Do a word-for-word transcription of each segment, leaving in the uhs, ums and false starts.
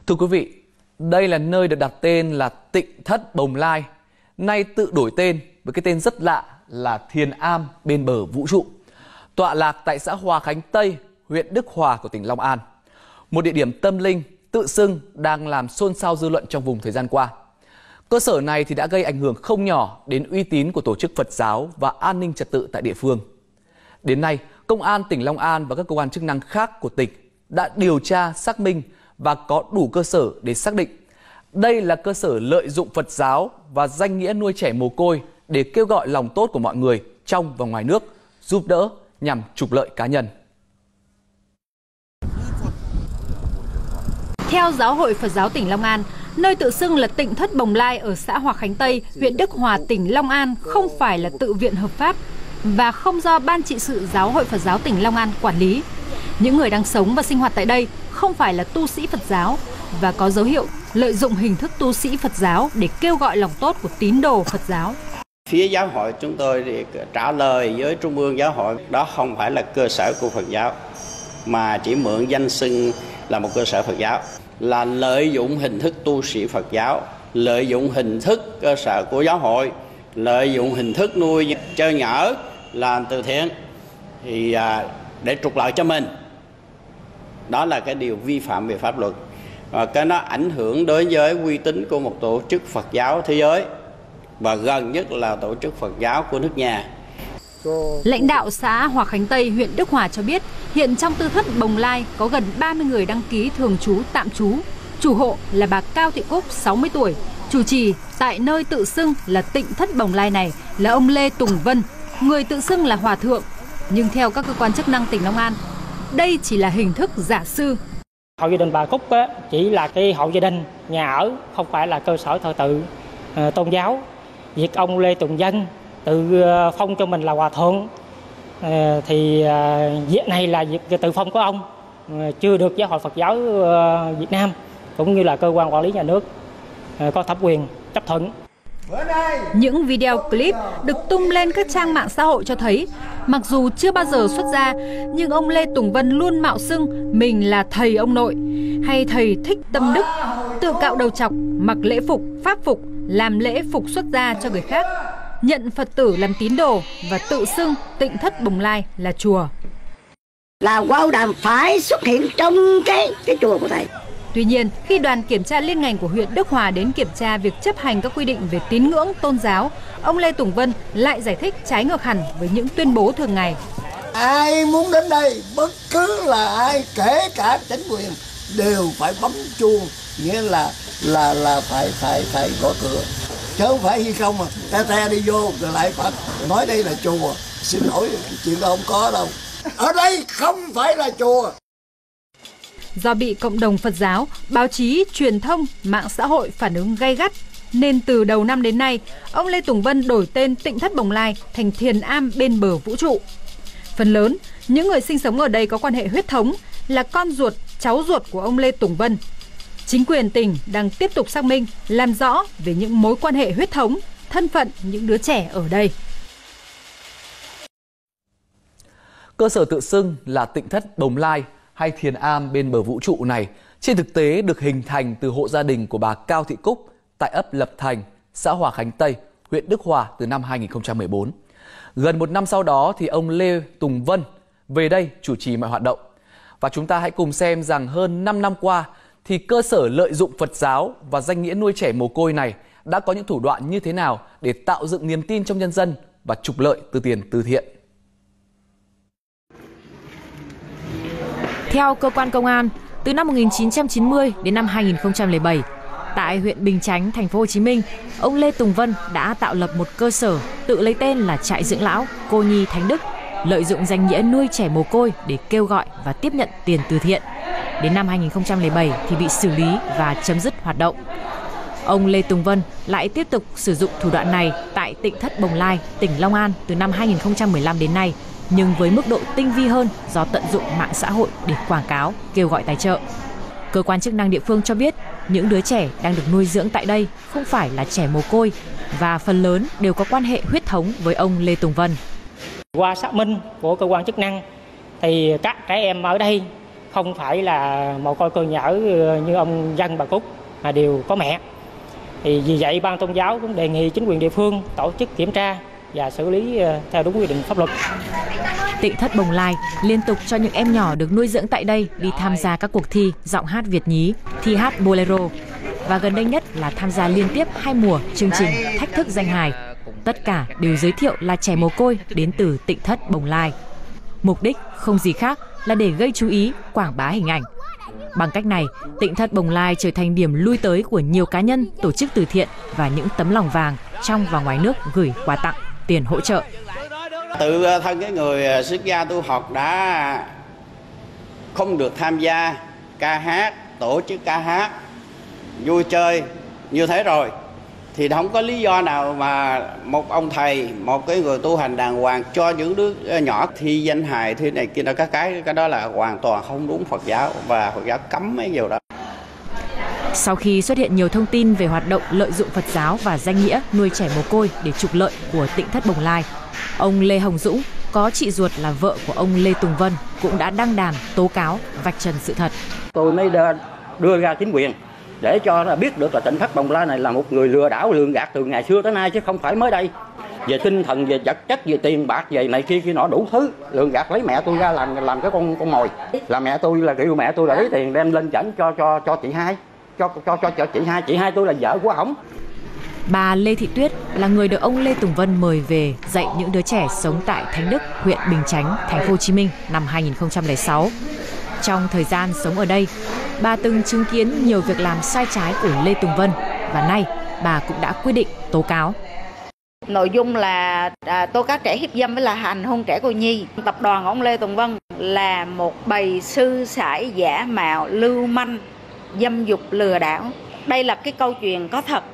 Thưa quý vị, đây là nơi được đặt tên là Tịnh Thất Bồng Lai, nay tự đổi tên với cái tên rất lạ là Thiền Am bên bờ vũ trụ, tọa lạc tại xã Hòa Khánh Tây, huyện Đức Hòa của tỉnh Long An. Một địa điểm tâm linh tự xưng đang làm xôn xao dư luận trong vùng thời gian qua. Cơ sở này thì đã gây ảnh hưởng không nhỏ đến uy tín của tổ chức Phật giáo và an ninh trật tự tại địa phương. Đến nay, Công an tỉnh Long An và các cơ quan chức năng khác của tỉnh đã điều tra, xác minh và có đủ cơ sở để xác định đây là cơ sở lợi dụng Phật giáo và danh nghĩa nuôi trẻ mồ côi để kêu gọi lòng tốt của mọi người trong và ngoài nước, giúp đỡ nhằm trục lợi cá nhân. Theo Giáo hội Phật giáo tỉnh Long An, nơi tự xưng là Tịnh Thất Bồng Lai ở xã Hòa Khánh Tây, huyện Đức Hòa, tỉnh Long An không phải là tự viện hợp pháp và không do Ban trị sự Giáo hội Phật giáo tỉnh Long An quản lý. Những người đang sống và sinh hoạt tại đây không phải là tu sĩ Phật giáo và có dấu hiệu lợi dụng hình thức tu sĩ Phật giáo để kêu gọi lòng tốt của tín đồ Phật giáo. Phía giáo hội chúng tôi thì trả lời với Trung ương Giáo hội đó không phải là cơ sở của Phật giáo, mà chỉ mượn danh xưng là một cơ sở Phật giáo, là lợi dụng hình thức tu sĩ Phật giáo, lợi dụng hình thức cơ sở của giáo hội, lợi dụng hình thức nuôi chơi nhở, làm từ thiện thì để trục lợi cho mình. Đó là cái điều vi phạm về pháp luật. Và cái nó ảnh hưởng đối với uy tín của một tổ chức Phật giáo thế giới và gần nhất là tổ chức Phật giáo của nước nhà. Lãnh đạo xã Hòa Khánh Tây, huyện Đức Hòa cho biết hiện trong Tư Thất Bồng Lai có gần ba mươi người đăng ký thường trú tạm trú. Chủ hộ là bà Cao Thị Cúc, sáu mươi tuổi. Chủ trì tại nơi tự xưng là Tịnh Thất Bồng Lai này là ông Lê Tùng Vân, người tự xưng là Hòa Thượng. Nhưng theo các cơ quan chức năng tỉnh Long An, đây chỉ là hình thức giả sư. Hộ gia đình bà Cúc chỉ là cái hộ gia đình, nhà ở, không phải là cơ sở thờ tự uh, tôn giáo. Việc ông Lê Tùng Vân tự phong cho mình là Hòa Thượng uh, thì uh, việc này là việc tự phong của ông, uh, chưa được Giáo hội Phật giáo uh, Việt Nam cũng như là cơ quan quản lý nhà nước uh, có thẩm quyền chấp thuận. Những video clip được tung lên các trang mạng xã hội cho thấy, mặc dù chưa bao giờ xuất gia, nhưng ông Lê Tùng Vân luôn mạo xưng mình là thầy ông nội hay thầy thích tâm đức, tự cạo đầu trọc, mặc lễ phục, pháp phục, làm lễ phục xuất gia cho người khác, nhận Phật tử làm tín đồ và tự xưng Tịnh Thất Bồng Lai là chùa. Là Wow Đàm phải xuất hiện trong cái cái chùa của thầy. Tuy nhiên, khi đoàn kiểm tra liên ngành của huyện Đức Hòa đến kiểm tra việc chấp hành các quy định về tín ngưỡng tôn giáo, ông Lê Tùng Vân lại giải thích trái ngược hẳn với những tuyên bố thường ngày. Ai muốn đến đây, bất cứ là ai, kể cả chính quyền, đều phải bấm chuông, nghĩa là là là phải phải phải gõ cửa, chứ không phải khi không mà te te đi vô rồi lại Phật nói đây là chùa. Xin lỗi, chuyện đó không có đâu. Ở đây không phải là chùa. Do bị cộng đồng Phật giáo, báo chí, truyền thông, mạng xã hội phản ứng gay gắt, nên từ đầu năm đến nay, ông Lê Tùng Vân đổi tên Tịnh Thất Bồng Lai thành Thiền Am bên bờ vũ trụ. Phần lớn, những người sinh sống ở đây có quan hệ huyết thống, là con ruột, cháu ruột của ông Lê Tùng Vân. Chính quyền tỉnh đang tiếp tục xác minh, làm rõ về những mối quan hệ huyết thống, thân phận những đứa trẻ ở đây. Cơ sở tự xưng là Tịnh Thất Bồng Lai hay Thiền Am bên bờ vũ trụ này trên thực tế được hình thành từ hộ gia đình của bà Cao Thị Cúc tại ấp Lập Thành, xã Hòa Khánh Tây, huyện Đức Hòa từ năm hai nghìn không trăm mười bốn. Gần một năm sau đó thì ông Lê Tùng Vân về đây chủ trì mọi hoạt động. Và chúng ta hãy cùng xem rằng hơn năm năm qua thì cơ sở lợi dụng Phật giáo và danh nghĩa nuôi trẻ mồ côi này đã có những thủ đoạn như thế nào để tạo dựng niềm tin trong nhân dân và trục lợi từ tiền từ thiện. Theo cơ quan công an, từ năm một nghìn chín trăm chín mươi đến năm hai nghìn không trăm lẻ bảy, tại huyện Bình Chánh, thành phố Hồ Chí Minh, ông Lê Tùng Vân đã tạo lập một cơ sở tự lấy tên là Trại Dưỡng Lão Cô Nhi Thánh Đức, lợi dụng danh nghĩa nuôi trẻ mồ côi để kêu gọi và tiếp nhận tiền từ thiện. Đến năm hai nghìn không trăm lẻ bảy thì bị xử lý và chấm dứt hoạt động. Ông Lê Tùng Vân lại tiếp tục sử dụng thủ đoạn này tại Tịnh Thất Bồng Lai, tỉnh Long An từ năm hai nghìn không trăm mười lăm đến nay, nhưng với mức độ tinh vi hơn do tận dụng mạng xã hội để quảng cáo, kêu gọi tài trợ. Cơ quan chức năng địa phương cho biết những đứa trẻ đang được nuôi dưỡng tại đây không phải là trẻ mồ côi và phần lớn đều có quan hệ huyết thống với ông Lê Tùng Vân. Qua xác minh của cơ quan chức năng thì các trẻ em ở đây không phải là mồ côi cơ nhở như ông Dân bà Cúc mà đều có mẹ. Thì vì vậy ban tôn giáo cũng đề nghị chính quyền địa phương tổ chức kiểm tra và xử lý theo đúng quy định pháp luật. Tỉnh thất Bồng Lai liên tục cho những em nhỏ được nuôi dưỡng tại đây đi tham gia các cuộc thi giọng hát Việt nhí, thi hát bolero và gần đây nhất là tham gia liên tiếp hai mùa chương trình Thách thức danh hài. Tất cả đều giới thiệu là trẻ mồ côi đến từ Tỉnh thất Bồng Lai. Mục đích không gì khác là để gây chú ý, quảng bá hình ảnh. Bằng cách này, Tỉnh thất Bồng Lai trở thành điểm lui tới của nhiều cá nhân, tổ chức từ thiện và những tấm lòng vàng trong và ngoài nước gửi quà tặng, tiền hỗ trợ. Tự thân cái người xuất gia tu học đã không được tham gia ca hát, tổ chức ca hát, vui chơi như thế rồi, thì không có lý do nào mà một ông thầy, một cái người tu hành đàng hoàng cho những đứa nhỏ thi danh hài, thi này kia, các cái cái đó là hoàn toàn không đúng Phật giáo, và Phật giáo cấm mấy điều đó. Sau khi xuất hiện nhiều thông tin về hoạt động lợi dụng Phật giáo và danh nghĩa nuôi trẻ mồ côi để trục lợi của Tỉnh thất Bồng Lai, ông Lê Hồng Dũng, có chị ruột là vợ của ông Lê Tùng Vân, cũng đã đăng đàn tố cáo, vạch trần sự thật. Tôi mới đưa ra chính quyền để cho biết được là Tỉnh thất Bồng Lai này là một người lừa đảo, lường gạt từ ngày xưa tới nay chứ không phải mới đây. Về tinh thần, về vật chất, về tiền bạc, về này kia kia nọ đủ thứ, lường gạt lấy mẹ tôi ra làm làm cái con con mồi. Là mẹ tôi là kêu mẹ tôi là lấy tiền đem lên chảnh cho cho cho chị hai, cho cho cho, cho chị hai, chị hai tôi là vợ của ổng. Bà Lê Thị Tuyết là người được ông Lê Tùng Vân mời về dạy những đứa trẻ sống tại Thánh Đức, huyện Bình Chánh, thành phố Hồ Chí Minh năm hai nghìn không trăm lẻ sáu. Trong thời gian sống ở đây, bà từng chứng kiến nhiều việc làm sai trái của Lê Tùng Vân và nay bà cũng đã quyết định tố cáo. Nội dung là à, tố cáo trẻ hiếp dâm với là hành hung trẻ cô nhi. Tập đoàn ông Lê Tùng Vân là một bầy sư sãi giả mạo, lưu manh, dâm dục, lừa đảo. Đây là cái câu chuyện có thật.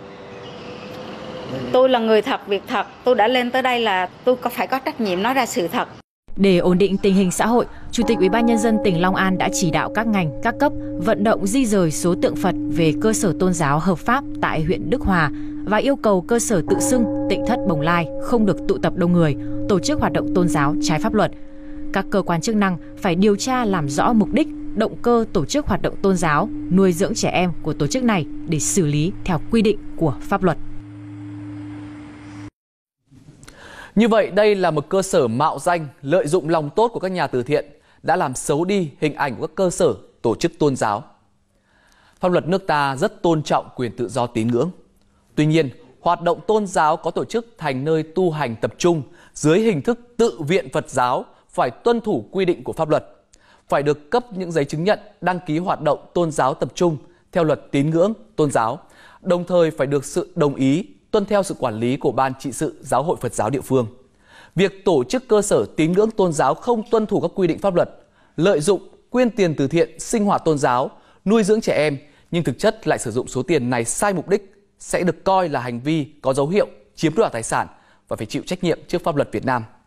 Tôi là người thật, việc thật. Tôi đã lên tới đây là tôi có phải có trách nhiệm nói ra sự thật. Để ổn định tình hình xã hội, Chủ tịch Ủy ban Nhân dân tỉnh Long An đã chỉ đạo các ngành, các cấp vận động di rời số tượng Phật về cơ sở tôn giáo hợp pháp tại huyện Đức Hòa và yêu cầu cơ sở tự xưng Tỉnh thất Bồng Lai không được tụ tập đông người, tổ chức hoạt động tôn giáo trái pháp luật. Các cơ quan chức năng phải điều tra làm rõ mục đích, động cơ tổ chức hoạt động tôn giáo, nuôi dưỡng trẻ em của tổ chức này để xử lý theo quy định của pháp luật. Như vậy, đây là một cơ sở mạo danh, lợi dụng lòng tốt của các nhà từ thiện đã làm xấu đi hình ảnh của các cơ sở tổ chức tôn giáo. Pháp luật nước ta rất tôn trọng quyền tự do tín ngưỡng. Tuy nhiên, hoạt động tôn giáo có tổ chức thành nơi tu hành tập trung dưới hình thức tự viện Phật giáo phải tuân thủ quy định của pháp luật, phải được cấp những giấy chứng nhận đăng ký hoạt động tôn giáo tập trung theo luật tín ngưỡng tôn giáo, đồng thời phải được sự đồng ý, tuân theo sự quản lý của Ban trị sự Giáo hội Phật giáo địa phương. Việc tổ chức cơ sở tín ngưỡng tôn giáo không tuân thủ các quy định pháp luật, lợi dụng quyên tiền từ thiện, sinh hoạt tôn giáo, nuôi dưỡng trẻ em, nhưng thực chất lại sử dụng số tiền này sai mục đích, sẽ được coi là hành vi có dấu hiệu chiếm đoạt tài sản và phải chịu trách nhiệm trước pháp luật Việt Nam.